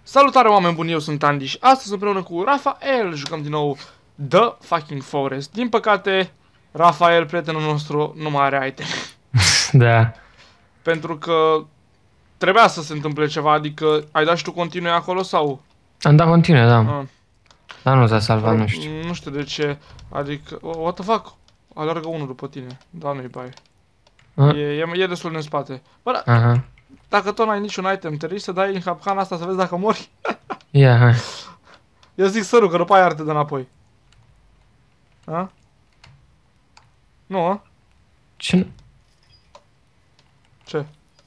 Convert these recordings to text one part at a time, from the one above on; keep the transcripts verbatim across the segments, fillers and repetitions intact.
Salutare oameni buni, eu sunt Andy și astăzi împreună cu Rafael jucăm din nou The Fucking Forest. Din păcate, Rafael, prietenul nostru, nu mai are item. Da. Pentru că trebuia să se întâmple ceva, adică ai dat și tu continui acolo sau? Am dat continuu, da. Ah. Dar nu s-a salvat, nu știu. Nu știu de ce, adică, what the fuck? Alergă unul după tine, da, nu-i bai. Ah. E, e, e destul de în spate. Bă, da, Aha. dacă tot n-ai niciun item, trebuie să dai în capcana asta să vezi dacă mori. Ia, hai. Eu zic sărul, că după aia ar te dă înapoi. A? Nu, a? Ce nu? Ce?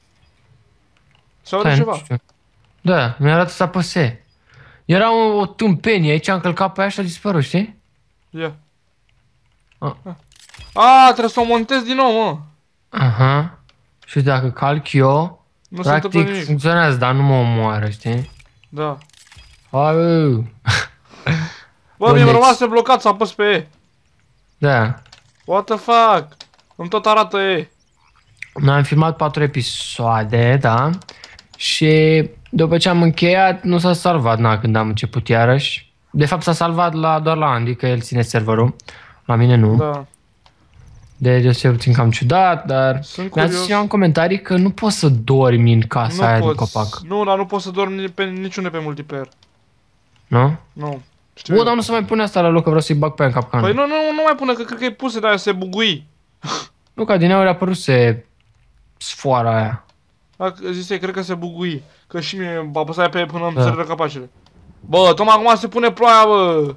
Se aude Stai, nu ceva? știu. Da, mi-a arătat să apăse. Era o, o tâmpenie aici, am călcat pe aia și a dispărut, știi? Ia. Ah. A, trebuie să o montez din nou, mă. Aha. Și dacă calc eu, Nu se întâmplă practic nimic. funcționează, dar nu mă omoară, știi? Da. Hai, Bă, Bun, mi-a deci- rămas blocat să apăs pe E. Da. What the fuck? Îmi tot arată E. Noi am filmat patru episoade, da? Și după ce am încheiat, nu s-a salvat, na, când am început iarăși. De fapt s-a salvat la, doar la Andy, că el ține serverul. La mine nu. Da. Deci este puțin cam ciudat, dar Sunt mi-a curios. zis cineva în comentarii că nu poți să dormi în casa aia Nu din poți. copac. Nu, dar nu poți să dormi pe niciune pe multiplayer. Nu? Nu. Știu Bă, eu. dar nu se mai pune asta la loc, că vreau să-i bag pe aia în capcană. Păi nu, nu, nu mai pune, că cred că e puse, dar se bugui. Nu, ca din aia a apăruse sfoara aia. Dacă zise, cred că se bugui. Că și mie apăsai pe până îmi Da. săriră capacele. Bă, tocmai acum se pune ploaia, bă!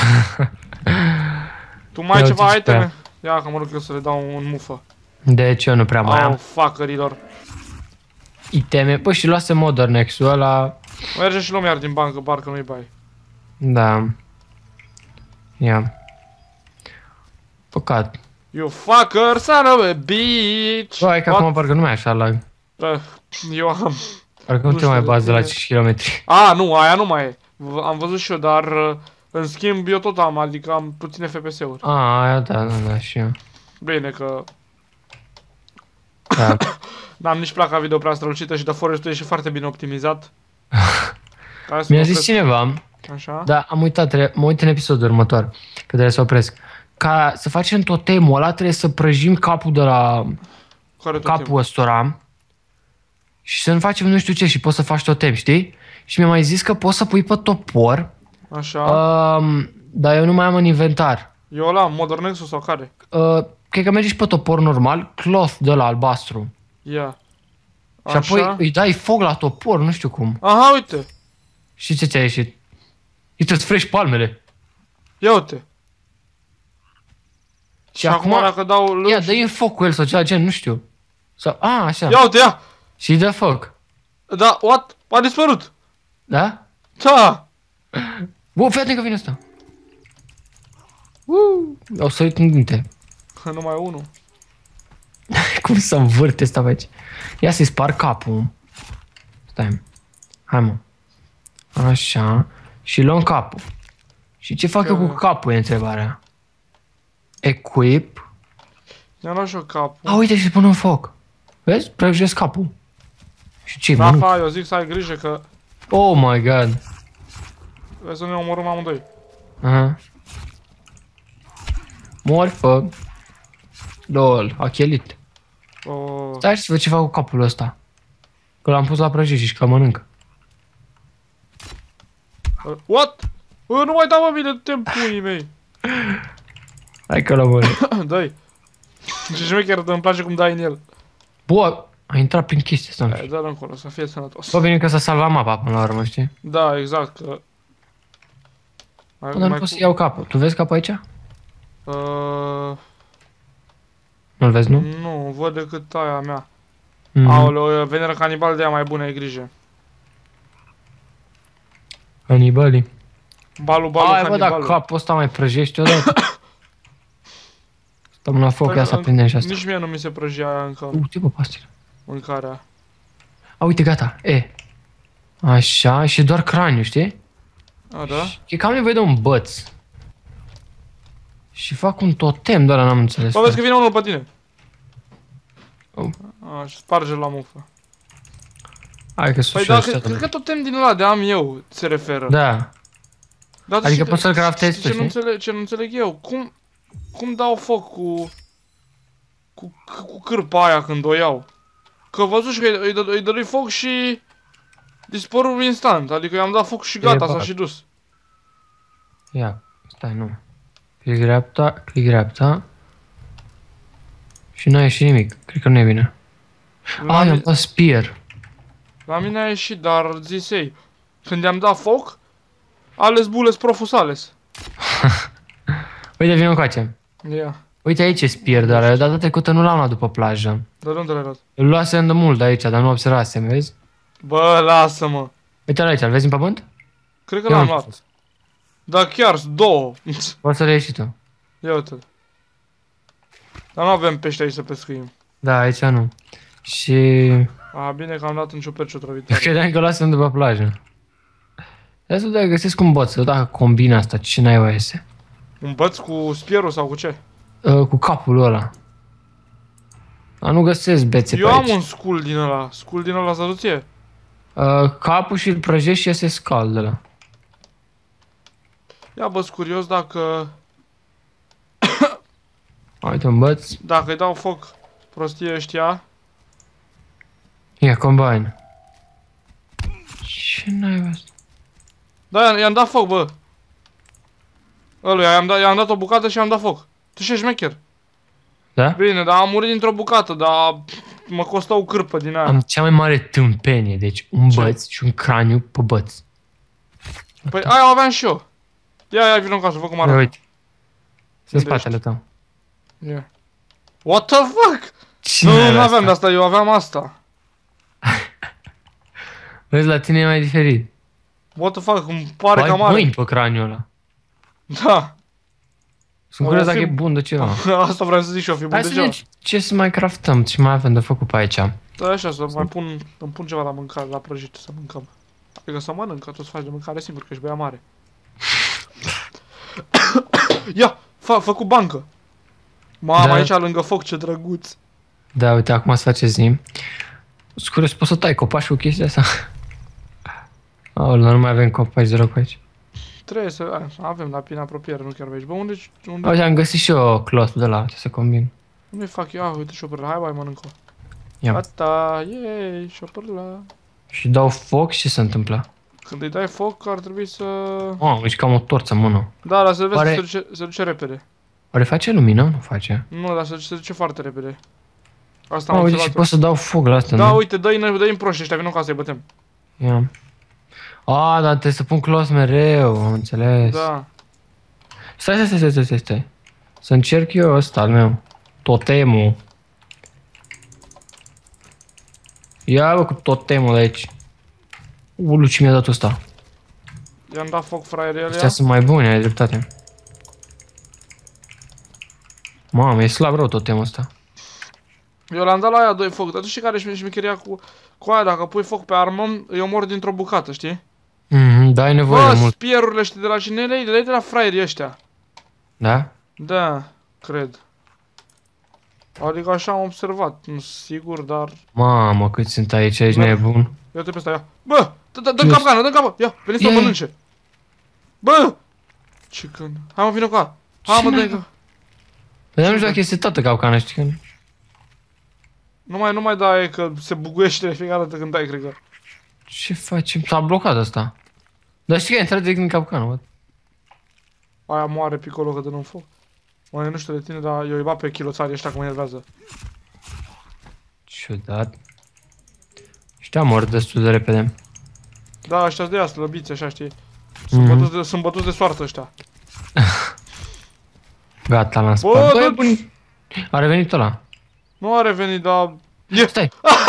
Tu mai ai Ia ceva uite-ți pe iteme? Ia că mă rog eu să le dau în mufă. Deci eu nu prea mai Au, am fuckerilor. iteme. Păi și luase Modern X-ul ăla. Merge și luăm iar din bancă, parcă nu-i bai. Da. Ia. Păcat. You fucker, son of a bitch! Bă, hai că What? acum parcă nu mai e așa lag. Bă, eu am... Parcă nu Nu te mai știu, bazi de la e- cinci kilometri. A, nu, aia nu mai e. V- Am văzut și eu, dar uh, în schimb eu tot am, adică am puține F P S-uri. A, aia da, da, da, și eu. Bine că Da. n-am nici placa video prea strălucită și de Forest-ul e și foarte bine optimizat. Hai să Mi-a mă zis opresc. cineva, Așa? da, am uitat, tre- mă uit în episodul următor, că trebuie să opresc. Ca să facem totemul ăla, trebuie să prăjim capul de la Care tot capul timpul? ăstora și să nu facem nu știu ce și poți să faci totem, știi? Și mi-a mai zis că poți să pui pe topor, Așa. um, dar eu nu mai am în inventar. Eu ăla, Modern Nexus sau care? Uh, cred că mergi și pe topor normal, cloth de la albastru. Ia. Și apoi îi dai foc la topor, nu știu cum. Aha, uite. Și ce ți-a ieșit? Uite-ți fresh palmele. Ia uite. Și, Și acum dacă dau lung... ia, dă-i în foc cu el sau ceva gen, nu știu. Sau, a, așa. Ia uite, ia! Și îi dă foc. Da, what? A dispărut! Da? Da! Bă, fii atent că vine ăsta. Uh, o să uit în dinte. Numai unul. Cum să învârte ăsta pe aici. Ia să-i spar capul. Stai. Hai, mă. Așa. Și luăm capul. Și ce fac eu cu capul e întrebarea. Equip. I-am luat și eu capul. A, uite și pun în foc. Vezi? Prăjesc capul. Și ce, mănânc? Rafa, eu zic să ai grijă că... Oh my god. Vrei să ne omorâm amândoi. Aha. Morfă. Lol, a chelit. Oh. Stai să văd ce fac cu capul ăsta. Că l-am pus la prăjit și că mănâncă. Uh, What? Bă, nu mai dau, mă, bine, du-te-n puii mei. Hai că l-am mănânc. Dă-i. Și șmecher, îmi place cum dai în el. Bă, a intrat prin chestia asta. Hai, dă-l încolo, să fie sănătos. Bă, bine că s-a salvat mapa până la urmă, știi? Da, exact, că... Mai, Bă, dar nu pot să iau capul. Tu vezi capul aici? Uh, Nu-l vezi, nu? nu, văd decât aia mea. Mm. Aoleu, veneră canibal de ea mai bună, ai grijă. Canibalii. Balu, balu, Hai, bă, dar canibalul. capul ăsta mai prăjești odată. Stăm la foc, Păi, ia să în- aprindem și asta. Nici mie nu mi se prăjea aia încă, Uite, bă, pastile. mâncarea. A, uite, gata. E. Așa, și doar craniu, știi? A, da? E că am nevoie de un băț. Și fac un totem, doar n-am înțeles. Bă, vezi că vine unul pe tine. Oh. A, și sparge la mufă. Hai că sunt Păi și da, eu cred, ăsta, cred că tot tem din ăla de am eu se referă. Da. Dar Adică știi poți să-l că- craftezi știi tu, ce nu știi? înțeleg, ce nu înțeleg eu? Cum, cum dau foc cu, cu, cu cârpa aia când o iau? Că văzut și că îi, îi, dă- îi dădui foc și dispărul instant. Adică i-am dat foc și gata, s-a băgat. și dus. Ia, stai, nu. Click dreapta, click dreapta. Și n-a ieșit nimic. Cred că nu e bine. La, Ah, mi- i-am dat spear. la mine a ieșit, dar zisei. Când i-am dat foc, ales bules profusales. Uite, vino încoace. Ia, Uite aici e spear, dar data trecută nu l-am luat după plajă. dar unde l-ai luat? Îl luasem de mult de aici, dar nu observasem, vezi? Bă, lasă-mă. Uite-l aici, îl vezi în pământ? Cred că Eu l-am am luat. Da, chiar, sunt două. Poți să le ieși și tu. Ia uite-l. Dar nu avem pește aici să pescuim. Da, aici nu. Și... A, bine că am dat în ciuperciu Eu trăvitoare. credeam că o lasem după plajă. Hai să dacă găsesc un bot, să dacă combina asta, ce n-ai voie să... Un băț cu spierul sau cu ce? Uh, cu capul ăla. Dar nu găsesc bețe Eu pe am aici. un scul din ăla. Scul din ăla săruție. Uh, capul și îl prăjești și iese scald de la. Ia bă, curios dacă... Uite un băț. Dacă îi dau foc prostie ăștia. Ia, combine. Ce n-ai văzut? Da, i-am- i-am dat foc, bă. Ăluia, i-am dat, i-am dat o bucată și i-am dat foc. Tu și șmecher. Da? Bine, dar am murit dintr-o bucată, dar mă costă o cârpă din aia. Am cea mai mare tâmpenie, deci un Ce? băț și un craniu pe băț. Păi aia o aveam și eu. Ia, ia, vină în casă, vă cum Ia arată. uite. În Unde spatele tău. Ia. What the fuck? Ce Nu, n-ai nu asta? aveam de asta, eu aveam asta. Vezi, la tine e mai diferit. What the fuck, îmi pare Ai cam mare. mâini pe craniul ăla. Da. Sunt O curios fi- dacă e bun de ceva. Asta vreau să zic și eu, fi bun Hai să degeaba. vedem ce să mai craftăm, ce mai avem de făcut pe aici. Da, așa, să mai pun, îmi pun ceva la mâncare, la prăjit, să mâncăm. Adică să mănânc, că tu să faci de mâncare singur, că ești băia mare. Ia, fa, făcut bancă. Mamă, Da. aici lângă foc, ce drăguț. Da, uite, acum să face zi. Sunt curios, poți să tai copaci cu chestia asta? Aoleu, nu mai avem copaci deloc aici. Trebuie să, a, avem la prin apropiere, nu chiar aici. Bă, unde, unde, Uite, am găsit și eu cloth de la, ce să combin. unde fac eu? Ah, uite șopărla, hai, bai, mănâncă. Ia. Gata, yay, șopărla. Și dau foc și ce se întâmplă? Când îi dai foc, ar trebui să... Oh, deci cam o torță în mână. Da, dar să vezi Oare- că se duce, se duce repede. Oare face lumină? Nu face. Nu, dar se, se duce foarte repede. Asta Oh, am uite, și observat. pot să dau foc la asta, Da, nu? uite, dă-i, dă-i în proști ăștia, vină ca să-i bătem. Ia. A, dar trebuie să pun clos mereu, am înțeles. Da. Stai, stai, stai, stai, stai, stai. Să încerc eu ăsta al meu. Totemul. Ia bă cu totemul de aici. Ulu, ce mi-a dat ăsta? I-am dat foc fraierii Ăstea alea. sunt mai bune, ai dreptate. Mamă, e slab rău totemul ăsta. Eu le-am dat la aia doi foc, dar tu știi care e șmecheria cu, cu aia, dacă pui foc pe armă, îi omor dintr-o bucată, știi? Mhm, da, ai nevoie Bă, de mult. spierurile știi de la cine le iei? Le iei de la fraierii ăștia. Da? Da, cred. Adică așa am observat, nu sunt sigur, dar... Mamă, cât sunt aici, aici Da. nebun. Ia te pe ăsta, ia. Bă, dă-mi Ce-s? capcană, dă-mi capă, ia, veni să o Ia, ia. mănânce. Bă! Ce când? Hai mă, vină cu a. Hai mă, Ce dă-i n-ai? că... Păi dar nu știu dacă este toată capcana, știi că... Nu mai, nu mai dai că se buguiește de fiecare dată când dai, cred că. Ce facem? S-a blocat asta. Dar știi că a intrat direct în capcană, bă. Aia moare picolo că dă în foc. Mă, eu nu știu de tine, dar eu îi bat pe chiloțarii ăștia că mă enervează. Ciudat. Ăștia mor destul de repede. Da, ăștia de ea slăbiți, așa, știi? Sunt, Mhm. bătuți de, sunt bătuți de soartă ăștia. Gata, l-am Bă, spart. Bă, e dă- bun. A revenit ăla. Nu a revenit, dar... E... Stai,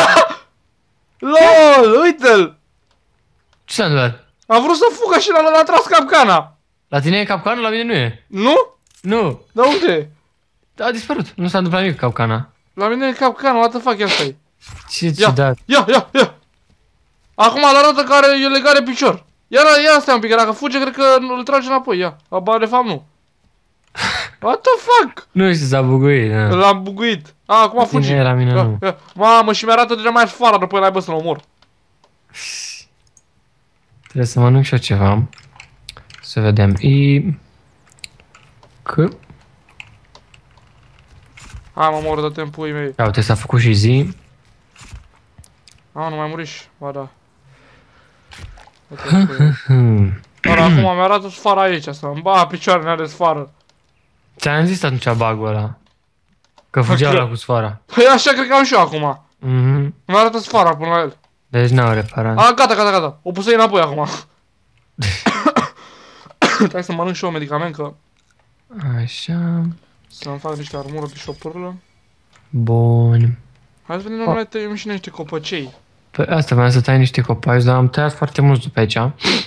LOL, uite-l! ce s-a întâmplat? A vrut să fugă și l-a, l-a tras capcana. La tine e capcană, la mine nu e. Nu? Nu. Dar unde e? A dispărut. Nu s-a întâmplat nimic cu capcana. La mine e capcana, what the fuck, ia stai. Ce Ia, ciudat. ia, ia, ia. Acum îl arată că are, e legat de picior. Ia, ia stai un pic, că dacă fuge, cred că îl trage înapoi, ia. Aba, de fapt, nu. What the fuck? Nu știu, s-a buguit. Da. L-am buguit. A, acum fuge. Tine e, la mine Ia, nu. ia. Mamă, și mi-arată deja mai afară, după el ai bă să-l omor. Trebuie să mănânc și eu ceva. Să vedem. I... C... Hai mă mor, dă-te în puii mei. Ia uite, s-a făcut și zi. A, nu mai muriși. Ba da. Dă-te în puii mei. Hmm. Dar acum mi-arată sfara aici, să îmi ba picioarele are sfară. Ți-am zis atunci bug-ul ăla. Că fugea Ok. ăla cu sfoara. Păi așa cred că am și eu acum. Mhm. Mi arată sfara până la el. Deci n-au reparat. A, gata, gata, gata. O pus înapoi acum. Trebuie să mănânc și eu un medicament, că Așa. să-mi fac niște armură de șopârlă. Bun. Hai să vedem, noi mai tăiem și noi niște copăcei. Păi asta vreau să tai niște copaci, dar am tăiat foarte mulți după aici.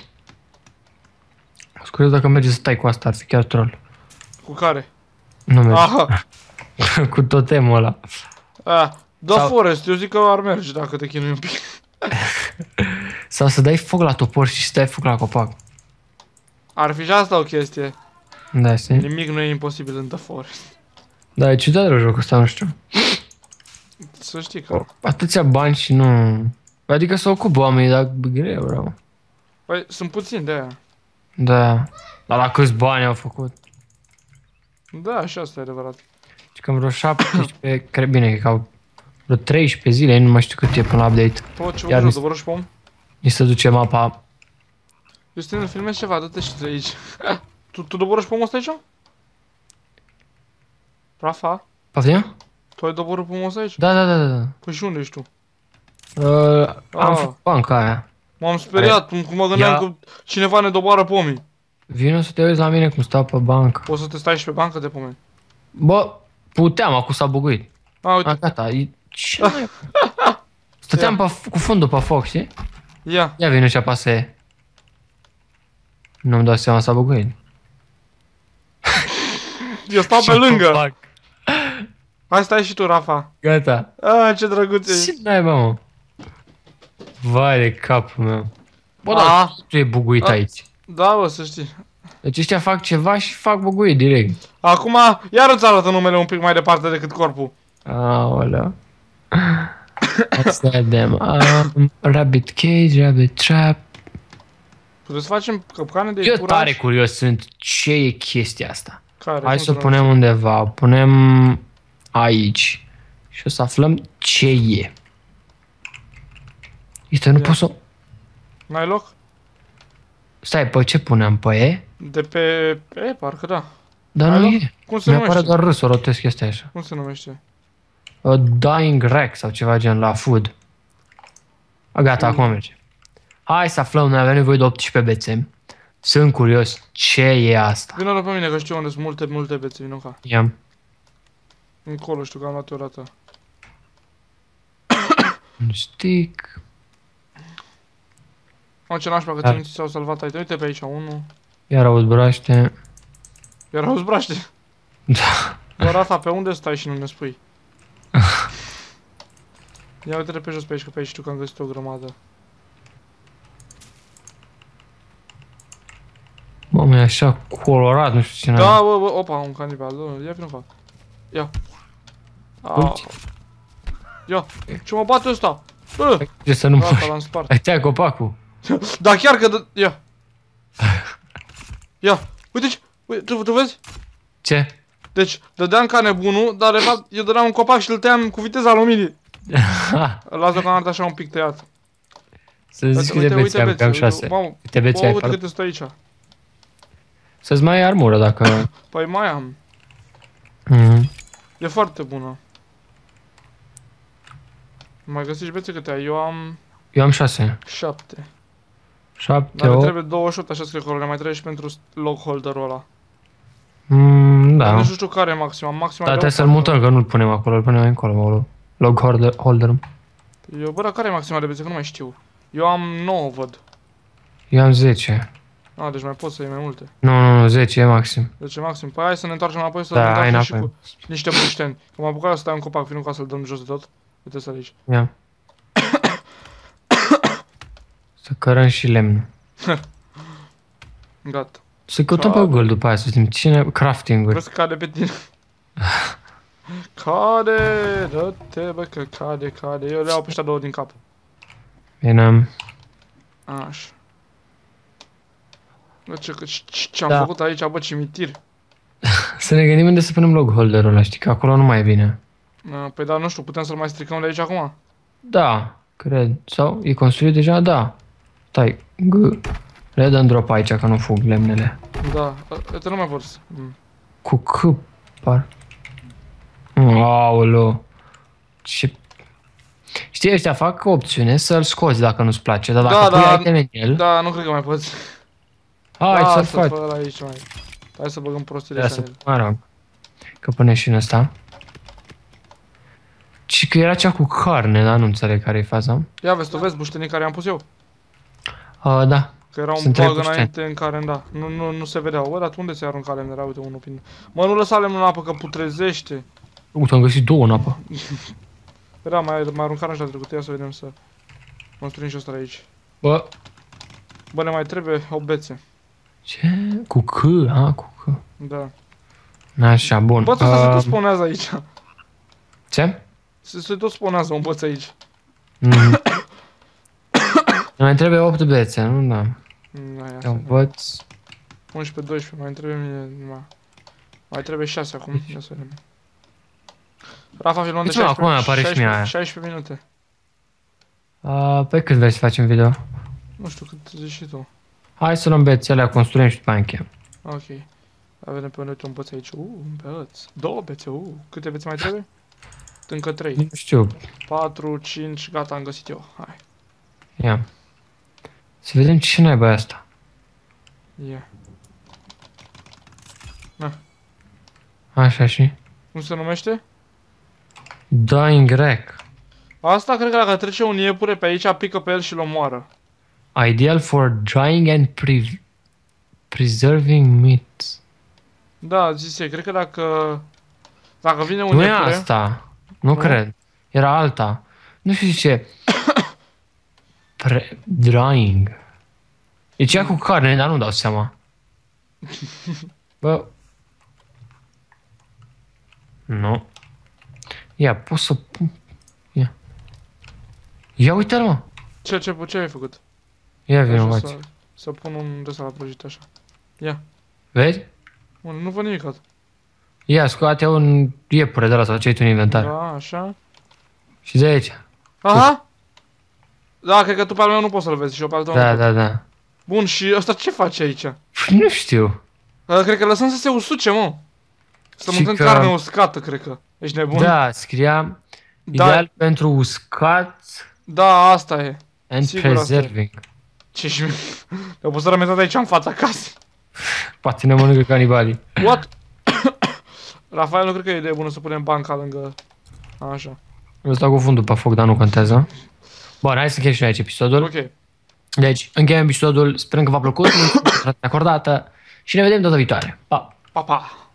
Sunt curios dacă merge să tai cu asta, ar fi chiar troll. Cu care? Nu merge. Aha. Cu totemul ăla. A, da Sau- Forest, eu zic că ar merge dacă te chinui un pic. Sau să dai foc la topor și să dai foc la copac. Ar fi și asta o chestie. Da, știi? Nimic nu e imposibil în The Forest. Da, e ciudat de jocul ăsta, nu știu. Să știi că... Atâția bani și nu... Adică să ocupă oamenii, dar greu, rău. Păi, sunt puțini de aia. Da. Dar la câți bani au făcut? Da, și asta e adevărat. Și că vreo șaptesprezece, cred bine, că au vreo treisprezece zile, nu mai știu cât e până la update. Tot ce Iar vă mi- doboră și pom. Ni se duce mapa. Justin, îl filmezi ceva, dă-te și de aici. Tu, tu doboră și pomul ăsta aici? Rafa? Poftim? Tu ai doborât pomul ăsta aici? Da, da, da, da. Păi și unde ești tu? Uh, am Ah. făcut banca aia. M-am speriat, cum cum mă gândeam Ia. că cineva ne doboară pomii. Vino să te uiți la mine cum stau pe bancă. Poți să te stai și pe bancă de pomeni. Bă, puteam, acum s-a buguit. A, uite, A, gata, e... Ce mai... Stăteam pe, f- cu fundul pe foc, știi? ia. Ia vino și apasă E. Nu-mi dau seama, s-a buguit. Eu stau pe lângă. Fac. Hai, stai și tu, Rafa. Gata. A, ce drăguț ești. Ce naiba, mă? Vai de capul meu. Bă, A. dar tu e buguit A. aici. Da, bă, să știi. Deci ăștia fac ceva și fac buguit direct. Acum, iar îți arată numele un pic mai departe decât corpul. Aoleu. Hai să vedem. Um, rabbit cage, rabbit trap. Puteți să facem capcane de Eu curaj? tare curios sunt ce e chestia asta. Care? Hai Cum să o se punem undeva. O punem aici. Și o să aflăm ce e. Este, nu Ia. pot să... N-ai loc? Stai, pe ce punem? Pe E? De pe... E, parcă da. Dar Hai, nu loc? e. Cum se Mi-apare numește? doar râs, o rotesc chestia așa. Cum se numește? A dying rack sau ceva gen la food. A, gata, Mm. acum merge. Hai să aflăm, noi avem nevoie de optsprezece bețe. Sunt curios ce e asta. Vino pe mine că știu unde sunt multe, multe bețe, vino ca. Ia. Încolo știu că am luat eu rată. Un stick. Mă, ce nașpa că Da. ți ți s-au salvat aici. Uite pe aici, unul. Iar aud braște. Iar auzi braște. Da. Bă, Rafa, pe unde stai și nu ne spui? Ia uite-te pe jos pe aici, că pe aici știu că am găsit o grămadă. Mamă, e așa colorat, nu știu ce n-ai. Da, bă, bă, opa, un canibal, da, ia vino ca. Ia. Au. Uite. Ia, ce mă bate ăsta? Bă, Ce să nu gata, mă... l-am spart. Ai tăiat copacul. Da, chiar că dă... Ia. Ia, uite ce... Uite, tu, tu vezi? Ce? Deci, dădeam ca nebunul, dar de fapt eu dădeam un copac și îl tăiam cu viteza luminii. Îl las deocamdată așa un pic tăiat. Să zici câte bețe am, că am șase. Mamă, Câte bețe bă, ai, uite pardon? câte stă aici. Să-ți mai ai armură dacă... Păi mai am. Mhm. E foarte bună. Mai găsești bețe câte ai? Eu am Eu am șase. șapte. Șapte, Dar ne opt. trebuie douăzeci și opt, așa scrie acolo, ne mai trebuie și pentru log holder-ul ăla. Mm, Dar da. nici nu știu care e maxima, maxima Dar e trebuie să-l opt, mutăm, că nu-l punem acolo, îl punem încolo, mă, log holder, holder. Eu, bă, dar care e maxima de bețe, că nu mai știu. Eu am nouă, văd. Eu am zece. A, deci mai pot să iei mai multe. Nu, nu, nu, zece e maxim. Deci e maxim. Păi hai să ne întoarcem înapoi să Da, ne hai întoarcem și înapoi. cu niște bușteni. Că m-am apucat să stai un copac, vin ca să-l dăm jos de tot. Uite să aici. Ia. Să cărăm și lemnul. Gata. Să căutăm pe Cade. Google după aia, să vedem cine... Crafting-uri. Vezi că cade pe tine. Cade, dă-te bă că cade, cade. Eu le iau pe ăștia două din cap. Bine. Așa. Bă, ce, ce, ce am Da. făcut aici, bă, cimitir. Să ne gândim unde să punem log holderul ăla, știi că acolo nu mai e bine. Uh, Păi da, nu știu, putem să-l mai stricăm de aici acum? Da, cred. Sau e construit deja? Da. Stai, G. Le dăm drop aici, că nu fug lemnele. Da, uite, nu mai pot să... Mm. Cu C, par. Aoleu. Ce... Știi, ăștia fac opțiune să-l scoți dacă nu-ți place, dar dacă Da, pui da, item în el... Da, nu cred că mai poți. Hai Da, să-l să-l faci. fă ăla aici, mai. Hai să băgăm prostile Ia așa să, în el. mă rog. Că pune și în ăsta. Și că era cea cu carne, dar nu înțeleg care e faza. Ia vezi, tu vezi buștenii care am pus eu? Uh, da. Că era un Sunt trei bug bușteni. înainte în care, da, nu, nu, nu se vedeau. Bă, dar tu unde se arunca lemn? Era, uite, unul prin... Mă, nu lăsa lemnul în apă, că putrezește. Uite, am găsit două în apă. Era, mai, mai aruncat așa trecut, ia să vedem să construim și ăsta aici. Bă. Bă, ne mai trebuie o bețe. Ce? Cu C? A, cu C. Da. Așa, bun. Bă, ăsta se tot Uh, spawnează aici. ce? Se, se tot spawnează un băț aici. Mm. Mai trebuie opt bețe, nu? Da. Mm, Aia, Te învăț. unsprezece, doisprezece, mai trebuie mie, ma. Mai trebuie șase acum, ia să vedem. Rafa, filmăm de Uite, mă, acum apare și mie aia. șaisprezece minute. Uh, pe cât vrei să facem video? Nu știu cât zici și tu. Hai să luăm bețele, construim și după aia încheiem. Ok. Hai vedem pe unde uite un băț aici. Uh, un băț. Două bețe, uh. Câte bețe mai trebuie? Încă trei. Nu știu. patru, cinci, gata, am găsit eu. Hai. Ia. Să vedem ce naiba e asta. Ia. Așa și. Cum se numește? Dying Wreck. Asta cred că dacă trece un iepure pe aici, pică pe el și-l omoară. Ideal for drying and pre preserving meat. Da, zise, cred că dacă... Dacă vine un Nu e iepure... asta. Nu, Nu? cred. Era alta. Nu știu ce. Pre drying. E cea cu carne, dar nu dau seama. Bă. Nu. Ia, pot să pun. Ia. Ia uite-l, mă. Ce, ce, ce ai făcut? Ia vină, Așa, mă. să, să pun un de la prăjit așa. Ia. Vezi? Bun, nu văd nimic. Ia, scoate un iepure de la sau ce ai tu în inventar. Da, așa. Și de aici. Aha! Da, cred că tu pe al meu nu poți să-l vezi și eu pe al tău Da, nu pot. da, da. Bun, și ăsta ce face aici? Nu știu. Uh, cred că lăsăm să se usuce, mă. Să Și mâncăm că- carne uscată, cred că. Ești nebun? Da, scria Da. ideal pentru uscat Da, asta e. and Sigur, asta e. preserving. Ce și... Le-au pus rămetat aici în fața casei. Poate ne mănâncă canibalii. What? Rafael, nu cred că e idee bună să punem banca lângă... Așa. Eu stau cu fundul pe foc, dar nu contează. Bun, hai să încheiem și noi aici episodul. Ok. Deci, încheiem episodul, sperăm că v-a plăcut, mulțumesc pentru atenția acordată și ne vedem data viitoare. Pa! Pa, pa.